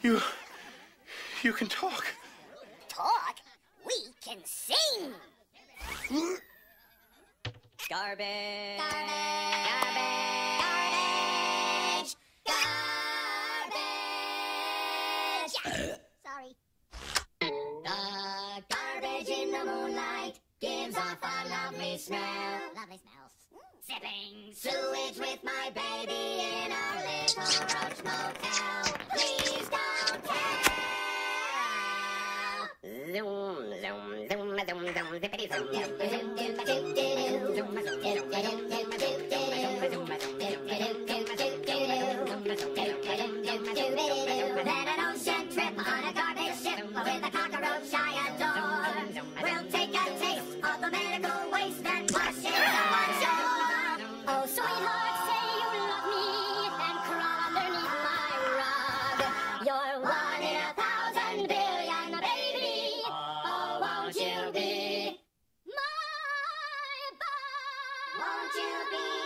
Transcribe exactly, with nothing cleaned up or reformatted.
You... you can talk. Talk? We can sing! Garbage! Garbage! Garbage! Garbage! Sorry. The garbage in the moonlight gives off a lovely smell. Lovely smells. Sipping sewage with my baby in our little roach motel. Please don't tell. Zoom, zoom, zoom, zoom, zoom, zippity zoom, zoom, zoom, Let an ocean trip on a garbage ship with a cockroach I adore. We'll take a taste of the medical waste and wash it on shore. Oh, sweetheart, say you love me and crawl underneath my rug. You're one in a thousand billion, baby. Oh, won't you be my bug? Won't you be